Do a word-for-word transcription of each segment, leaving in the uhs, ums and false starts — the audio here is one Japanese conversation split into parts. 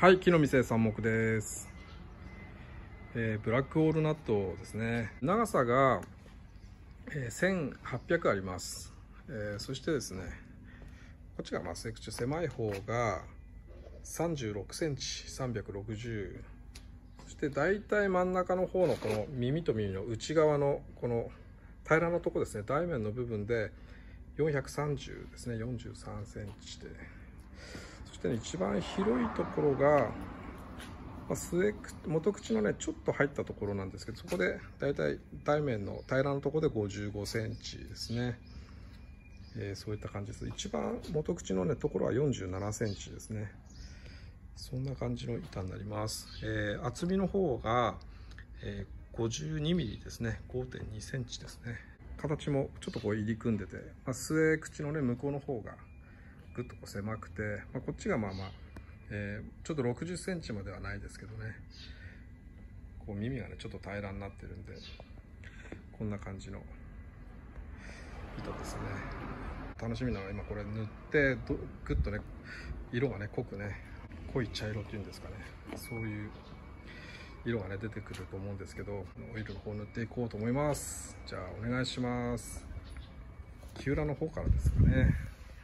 はい、木の店三目です。えー、ブラックウォールナットですね。長さが、えー、せんはっぴゃくあります。えー、そしてですね、こっちがまあ口狭い方がさんじゅうろくセンチ、さんびゃくろくじゅう。そして大体真ん中の方のこの耳と耳の内側のこの平らなとこですね、台面の部分でよんひゃくさんじゅうですね、よんじゅうさんセンチで。そして、ね、一番広いところが、まあ、末元口のねちょっと入ったところなんですけど、そこでだいたい台面の平らなところでごじゅうごセンチですね。えー、そういった感じです。一番元口のねところはよんじゅうななセンチですね。そんな感じの板になります。えー、厚みの方が、えー、ごじゅうにミリですね。ごてんにセンチですね。形もちょっとこう入り組んでて、まあ、末口のね向こうの方がぐっとこう狭くて、まあ、こっちがまあまあ、えー、ちょっとろくじゅっセンチまではないですけどね、こう耳がねちょっと平らになってるんで、こんな感じの糸ですね。楽しみなのは今これ塗ってどぐっとね色がね濃くね濃い茶色っていうんですかね、そういう色がね出てくると思うんですけど、オイルの方塗っていこうと思います。じゃあお願いします。木裏の方からですかね。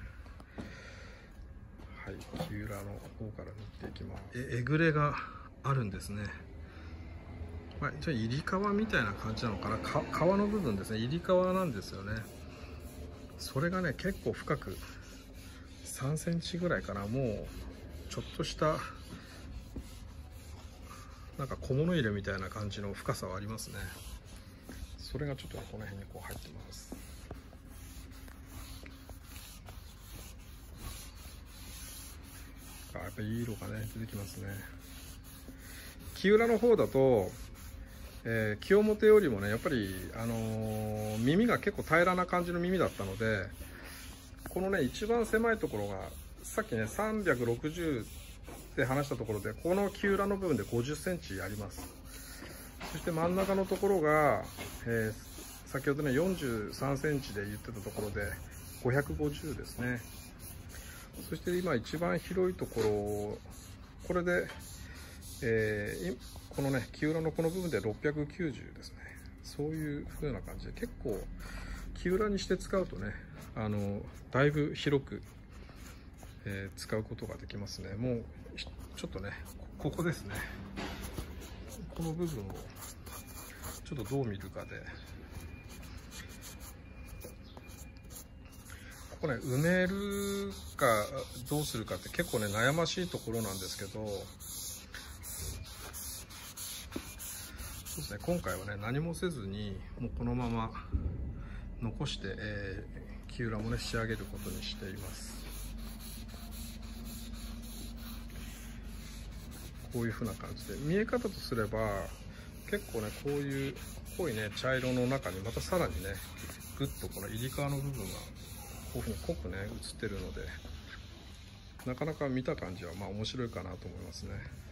はい、木裏の方から塗っていきます。え、えぐれがあるんですね。まあ、一応入り皮みたいな感じなのかな。か皮の部分ですね、入り皮なんですよね。それがね結構深くさんセンチぐらいかな。もうちょっとしたなんか小物入れみたいな感じの深さはありますね。それがちょっとこの辺にこう入ってます。あ、やっぱりいい色がね出てきますね。木裏の方だと、えー、木表よりもねやっぱり、あのー、耳が結構平らな感じの耳だったので、このね一番狭いところがさっきねさんびゃくろくじゅうで話したところで、この木裏の部分でごじゅっセンチあります。そして真ん中のところが、えー、先ほどねよんじゅうさんセンチで言ってたところでごひゃくごじゅうですね。そして今一番広いところ、これで、えー、このね木裏のこの部分でろっぴゃくきゅうじゅうですね。そういう風な感じで結構木裏にして使うとね、あのだいぶ広く、えー、使うことができますね。もうちょっとねここですね、この部分をちょっとどう見るかで、ここね埋めるかどうするかって結構ね悩ましいところなんですけど、そうですね、今回はね何もせずにもうこのまま残して、えー、木裏もね仕上げることにしています。こういう風な感じで見え方とすれば結構ねこういう濃いね茶色の中にまたさらにねぐっとこの入り皮の部分がこういう風に濃くね映ってるので、なかなか見た感じはまあ面白いかなと思いますね。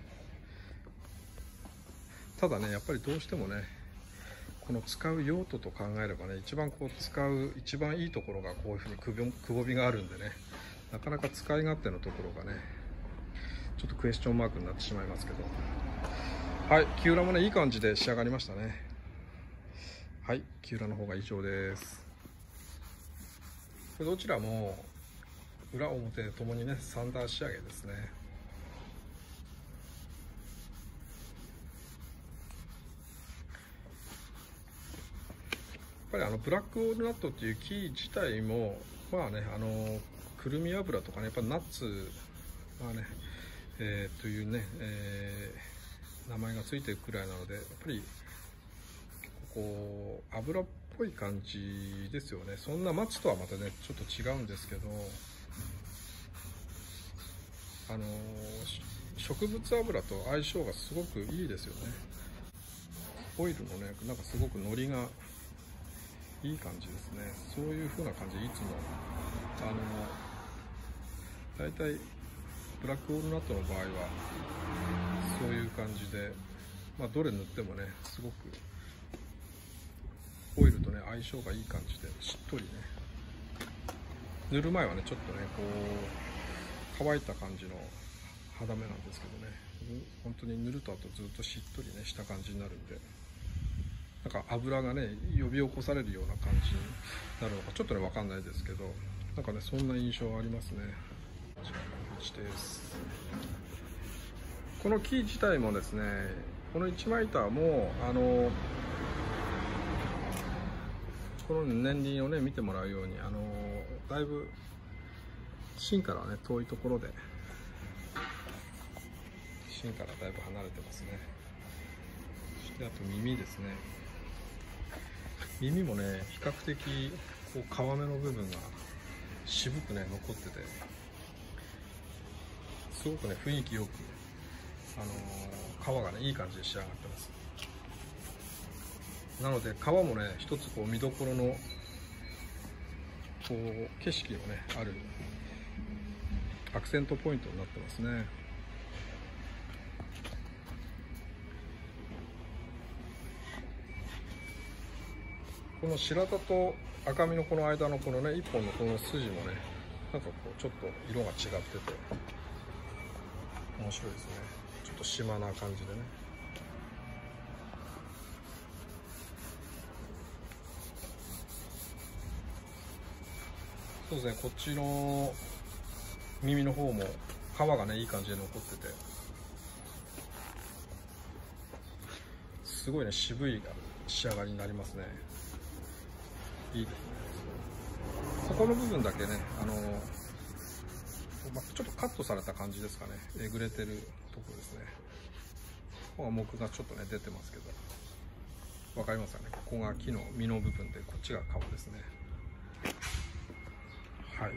ただねやっぱりどうしてもねこの使う用途と考えればね、一番こう使う一番いいところがこういう風にくぼくぼみがあるんでね、なかなか使い勝手のところがねちょっとクエスチョンマークになってしまいますけど、はい、木裏もねいい感じで仕上がりましたね。はい、木裏の方が以上です。これどちらも裏表ともにねサンダー仕上げですね。やっぱりあのブラックウォールナットっていう木自体もまあね、あのくるみ油とかねやっぱナッツ、まあね、えー、というね、えー、名前がついてるくらいなので、やっぱりこう油っぽい感じですよね。そんな松とはまたねちょっと違うんですけど、あの植物油と相性がすごくいいですよね。オイルのねなんかすごくノリがいい感じですね。そういう風な感じでいつもあのだいたいブラックウォールナットの場合はそういう感じで、まあ、どれ塗ってもねすごくオイルとね相性がいい感じでしっとりね、塗る前はねちょっとねこう乾いた感じの肌目なんですけどね、本当に塗るとあとずっとしっとりねした感じになるんで、なんか油がね呼び起こされるような感じになるのかちょっとね分かんないですけど、なんかねそんな印象ありますね。こちらの位置です。この木自体もですね、この一枚板もあのこの年輪をね見てもらうように、あのだいぶ芯からね遠いところで、芯からだいぶ離れてますね。そしてあと耳ですね。耳もね比較的こう皮目の部分が渋くね残ってて、すごくね雰囲気よく、あのー、皮がねいい感じで仕上がってます。なので皮もね一つこう見どころのこう景色のねあるアクセントポイントになってますね。この白田と赤身のこの間のこのね一本のこの筋もね、なんかこうちょっと色が違ってて面白いですね。ちょっと島な感じでね。そうですね、こっちの耳の方も皮がねいい感じで残ってて、すごいね渋い仕上がりになりますね。いいですね。そこの部分だけね、あのまあ、ちょっとカットされた感じですかね。えぐれてるところですね。ここが木がちょっとね出てますけど、わかりますかね。ここが木の実の部分で、こっちが皮ですね。はい、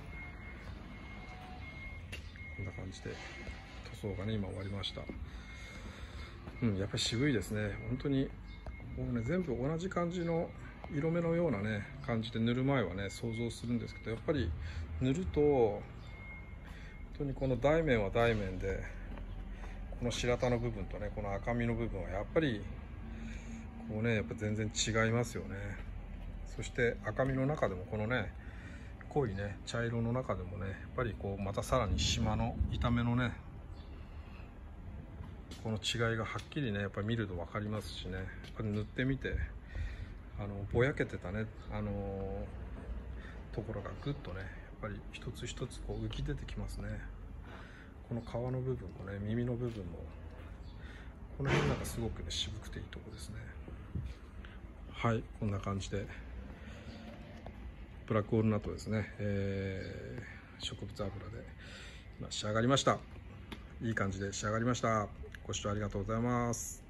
こんな感じで塗装がね今終わりました。うん、やっぱり渋いですね。本当にもうね全部同じ感じの色目のようなね感じで塗る前はね想像するんですけど、やっぱり塗ると本当にこの大面は大面で、この白田の部分とねこの赤身の部分はやっぱりこうねやっぱ全然違いますよね。そして赤身の中でもこのね濃いね茶色の中でもねやっぱりこうまたさらに島の板目のねこの違いがはっきりねやっぱり見ると分かりますしね、やっぱり塗ってみてあのぼやけてたねあのところがぐっとねやっぱり一つ一つこう浮き出てきますね。この皮の部分もね耳の部分もこの辺なんかすごくね渋くていいとこですね。はい、こんな感じでブラックウォールナットですね、えー、植物油で今仕上がりました。いい感じで仕上がりました。ご視聴ありがとうございます。